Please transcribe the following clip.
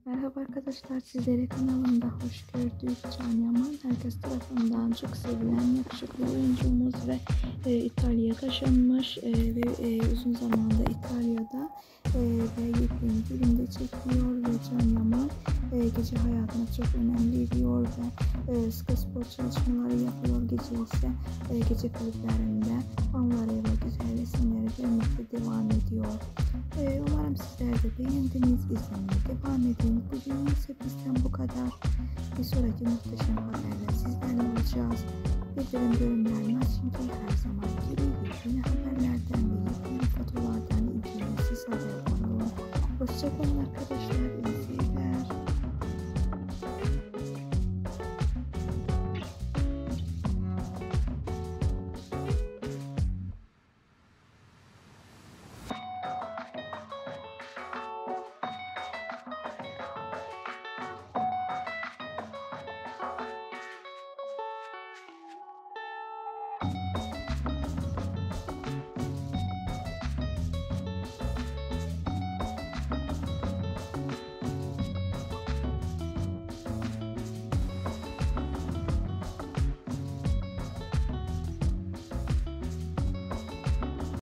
Merhaba arkadaşlar, sizleri kanalımda hoş gördük. Can Yaman herkes tarafından çok sevilen yakışıklı oyuncumuz ve İtalya'ya taşınmış ve uzun zamanda İtalya'da ve yepyeni filmde çekiyor ve Can Yaman gece hayatına çok önem veriyor ve sıkı spor çalışmaları yapıyor. Gece ise gece kulüplerinde fanları ve güzel resimleri vermekte devam ediyor. Umarım sizler de beğendiniz. İzlemeye devam edin. Bugün ise bizden bu kadar. Bir sonraki muhteşem haberle sizlerle olacağız. Bildirim bölümlerini açın ki her zaman gibi yeni haberlerden ve yeni fotoğraflardan ilgili haberdar olun. Hoşçakalın arkadaşlar. İyi seyirler.